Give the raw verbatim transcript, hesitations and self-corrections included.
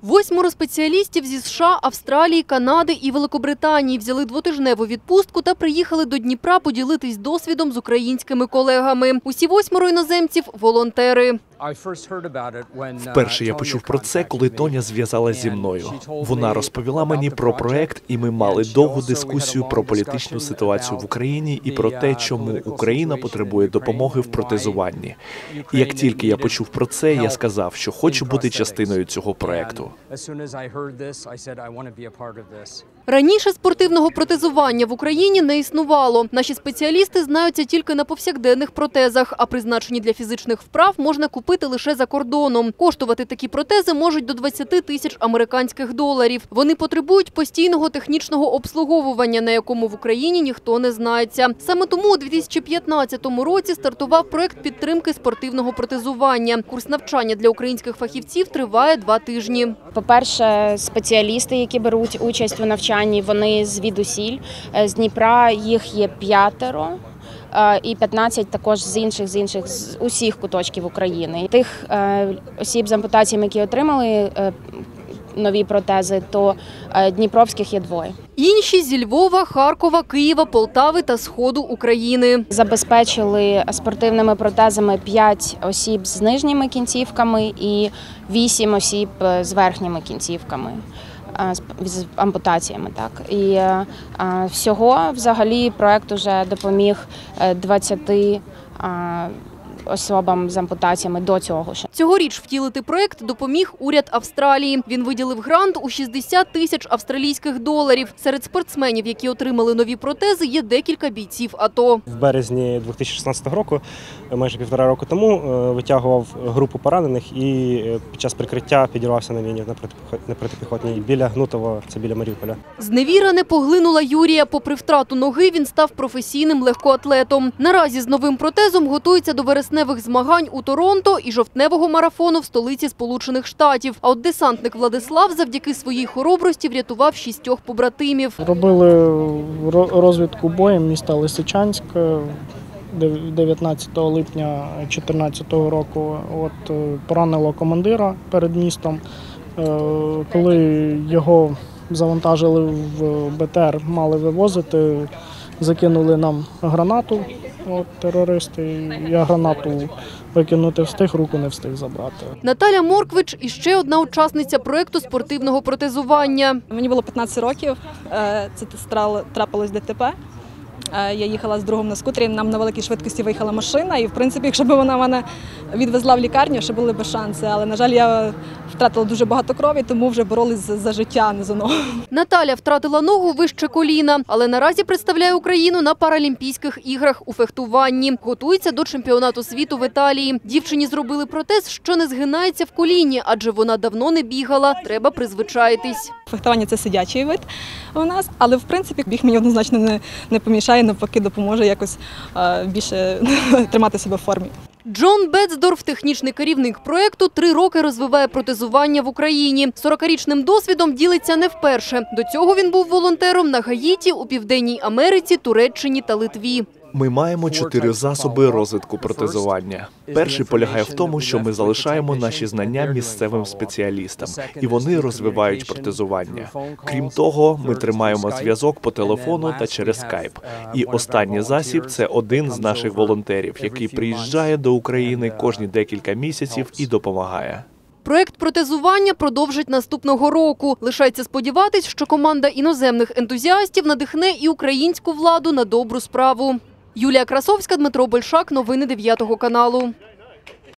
Восьмеро спеціалістів зі США, Австралії, Канади і Великобританії взяли двотижневу відпустку та приїхали до Дніпра поділитись досвідом з українськими колегами. Усі восьмеро іноземців – волонтери. Вперше я почув про це, коли Тоня зв'язалася зі мною. Вона розповіла мені про проект, і ми мали довгу дискусію про політичну ситуацію в Україні і про те, чому Україна потребує допомоги в протезуванні. І як тільки я почув про це, я сказав, що хочу бути частиною цього проекту. Раніше спортивного протезування в Україні не існувало. Наші спеціалісти знаються тільки на повсякденних протезах, а призначені для фізичних вправ можна купити лише за кордоном. Коштувати такі протези можуть до двадцяти тисяч американських доларів. Вони потребують постійного технічного обслуговування, на якому в Україні ніхто не знається. Саме тому у дві тисячі п'ятнадцятому році стартував проект підтримки спортивного протезування. Курс навчання для українських фахівців триває два тижні. По-перше, спеціалісти, які беруть участь у навчанні, вони звідусіль. З Дніпра їх є п'ятеро. І п'ятнадцять також з інших, з інших, з усіх куточків України. Тих е, осіб з ампутаціями, які отримали е, нові протези, то е, дніпровських є двоє. Інші – зі Львова, Харкова, Києва, Полтави та Сходу України. Забезпечили спортивними протезами п'ять осіб з нижніми кінцівками і вісім осіб з верхніми кінцівками. З ампутаціями, так. І а, всього, взагалі, проект уже допоміг двадцяти а, особам з ампутаціями до цього. Цьогоріч втілити проект допоміг уряд Австралії. Він виділив грант у шістдесят тисяч австралійських доларів. Серед спортсменів, які отримали нові протези, є декілька бійців АТО. В березні дві тисячі шістнадцятого року, майже півтора року тому, витягував групу поранених і під час прикриття підірвався на міні на протипіхотній біля Гнутова, це біля Маріуполя. Зневіра не поглинула Юрія. Попри втрату ноги, він став професійним легкоатлетом. Наразі з новим протезом готується до вересневих змагань у Торонто і жовтневого марафону в столиці Сполучених Штатів. А от десантник Владислав завдяки своїй хоробрості врятував шістьох побратимів. Робили розвідку боєм міста Лисичанськ дев'ятнадцятого липня дві тисячі чотирнадцятого року. От поранило командира перед містом. Коли його завантажили в БТР, мали вивозити, закинули нам гранату. От терористи, я гранату викинути встиг, руку не встиг забрати. Наталя Морквич – іще одна учасниця проєкту спортивного протезування. Мені було п'ятнадцять років, це трапилось ДТП. Я їхала з другом на скутері, нам на великій швидкості виїхала машина. І, в принципі, якщо б вона мене відвезла в лікарню, ще були б шанси. Але, на жаль, я втратила дуже багато крові, тому вже боролись за життя, а не за ногу. Наталя втратила ногу вище коліна, але наразі представляє Україну на Паралімпійських іграх у фехтуванні. Готується до чемпіонату світу в Італії. Дівчині зробили протез, що не згинається в коліні, адже вона давно не бігала. Треба призвичаїтись. Фехтування – це сидячий вид у нас, але, в принципі, біг мені однозначно не, не помішає, навпаки допоможе якось а, більше тримати себе в формі. Джон Бетсдорф, технічний керівник проєкту, три роки розвиває протезування в Україні. сорокарічним досвідом ділиться не вперше. До цього він був волонтером на Гаїті, у Південній Америці, Туреччині та Литві. Ми маємо чотири засоби розвитку протезування. Перший полягає в тому, що ми залишаємо наші знання місцевим спеціалістам, і вони розвивають протезування. Крім того, ми тримаємо зв'язок по телефону та через скайп. І останній засіб – це один з наших волонтерів, який приїжджає до України кожні декілька місяців і допомагає. Проєкт протезування продовжить наступного року. Лишається сподіватись, що команда іноземних ентузіастів надихне і українську владу на добру справу. Юлія Красовська, Дмитро Большак. Новини дев'ятого каналу.